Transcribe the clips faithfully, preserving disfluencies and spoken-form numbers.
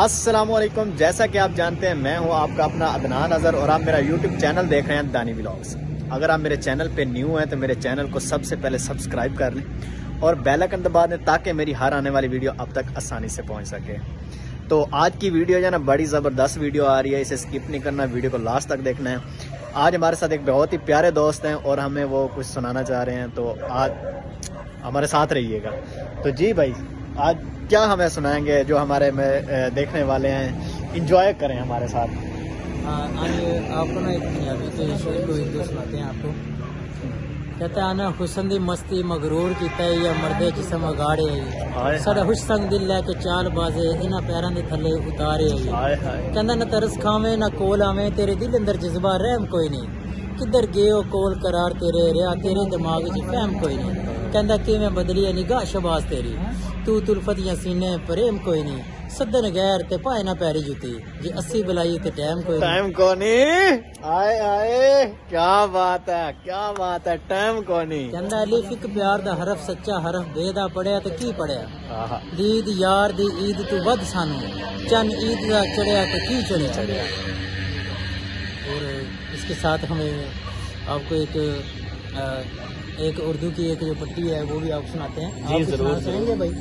अस्सलामुअलैकुम। जैसा कि आप जानते हैं मैं हूं आपका अपना अदनान अजहर और आप मेरा यूट्यूब चैनल देख रहे हैं दानी व्लॉग्स। अगर आप मेरे चैनल पे न्यू हैं तो मेरे चैनल को सबसे पहले सब्सक्राइब कर लें और बेल आइकन दबा दें ताकि मेरी हर आने वाली वीडियो अब तक आसानी से पहुंच सके। तो आज की वीडियो जो है ना बड़ी ज़बरदस्त वीडियो आ रही है, इसे स्किप नहीं करना, वीडियो को लास्ट तक देखना है। आज हमारे साथ एक बहुत ही प्यारे दोस्त हैं और हमें वो कुछ सुनाना चाह रहे हैं, तो आज हमारे साथ रहिएगा। तो जी भाई, आज क्या हमें सुनाएंगे जो हमारे में देखने वाले हैं इंजॉय करें हमारे साथ। आज आपको ना एक पंजाबी के शेर को एक दो सुनाते हैं आपको। कहता है ना, हुसन दी मस्ती मगरूर कीता है या मर्दे जिसम अगाड़े आई, साडा हुसन दिल लैके चाल बाजे इन्हां पैरां दे थल्ले उतारे आई। कहंदा ना तरस खावे ना कोल आवे, तेरे दिल अंदर जज्बा रहम कोई नहीं, किधर गए कोल करार तेरे रहा तेरे दिमाग च फहम कोई नहीं। कहंदा किवें बदली है निगाह शबाज तेरी, तू तुल्फतियां सीने प्रेम कोई नहीं, सदन गैर ते पाए ना पैरी जुती, जे अस्सी बुलाई ते टाइम कोई टाइम को नहीं। आए आए क्या बात है, क्या बात है, टाइम को नहीं। कहंदा अलिफ इक प्यार दा हरफ सच्चा हरफ बेदा पढ़िया ते की पढ़िया, दीद यार दी ईद तू वध सानू, चन ईद दा चढ़िया ते की चढ़ी चढ़िया। और इसके साथ हमें आपको एक आ, एक उर्दू की एक जो पट्टी है वो भी आप सुनाते हैं। जी जरूर सुनाएंगे भाई।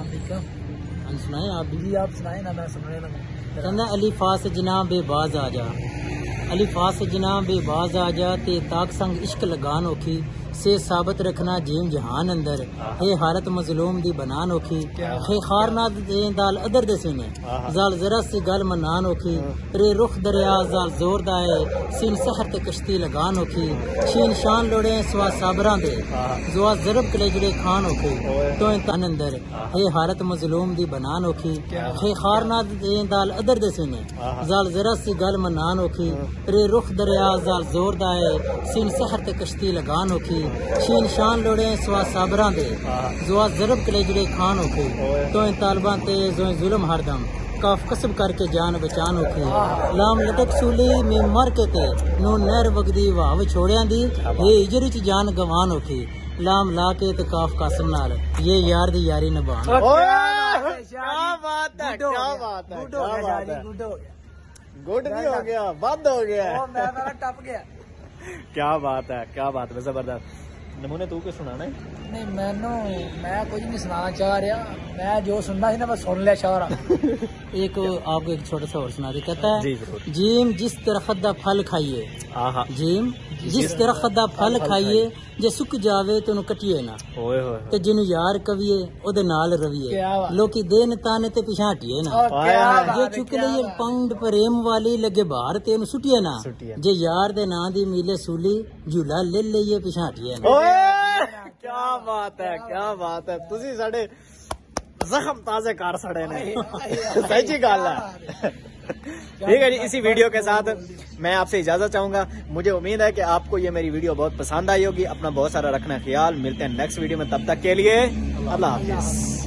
हम सुनाए, आप भी आप सुनाए ना, मैं सुनाए ना। कहना अलीफा से जना बेबाज आ जा, अलीफा से जना बेबाज आ जा, ते ताक संग इश्क लगान ओखी, से साबित रखना जीम जहान अंदर, हे हालत मजलूम दी बनान ओखी, हे खारना दे दाल अदर दे सीने, जाल जरा सी गल मनान ओखी, रे रुख दरिया जाल जोर दाए, सीन सहर ते कश्ती लगान ओखी, शीन शान लोड़े सवा साबरा दे, जुआ जरब कलेजड़े खान ओखी, तो तन अंदर, हे हालत मजलूम दी बनान ओखी, हे खारना दे दाल अदर दे सीने, जाल जरा सी गल मनान ओखी, रे रुख दरिया जाल जोर दाए, सीन सहर ते कश्ती लगान ओखी, शीन शान लोड़े सवा साबरा दे, जुआ जरब कलेजड़े खान ओखे, तो तालिबान ते जो जुल्म हरदम, काफ कसब करके जान बचान ओखे, लाम लटक सूली में मर के ते, नू नहर वगदी वाव छोड़िया दी, ये इजरी च जान गवान ओखे, लाम ला के ते काफ कासम नाल, ये यार दी यारी नभान। क्या बात है, क्या बात है, क्या बात है। गुड भी हो गया, बंद हो गया, टप गया। क्या बात है, क्या बात है, जबरदस्त। नमूने तू क्यों सुनाना है? नहीं मैनू मैं कुछ नहीं सुनाना चाह रहा, मैं जो सुनना थी ना मैं सुन लिया चाह रहा। एक आपको एक छोटा सा और सुना दे। कहता है जी जीम जिस दरख्त दा फल खाइए, जीम जिस दरख्त दा फल खाइए, जे सुक जावे तो कटिए ना, ते जिन्नू यार कविए ओदे नाल रविए, लोकी देन ताने ते पिछा हटिए ना, जे चुक लइए पाउंड प्रेम वाली लगे बाहर ते सुटिए ना, जे यार दे नां दी मिले सूली झूला ले लइए पिछा हटिए ना। क्या बात है, क्या बात है, तुसी साडे जख्म ताजे कर सड़े ने, सच्ची गल है। ठीक है जी, इसी वीडियो के साथ मैं आपसे इजाजत चाहूंगा। मुझे उम्मीद है कि आपको ये मेरी वीडियो बहुत पसंद आई होगी। अपना बहुत सारा रखना ख्याल, मिलते हैं नेक्स्ट वीडियो में, तब तक के लिए अल्लाह हाफिज।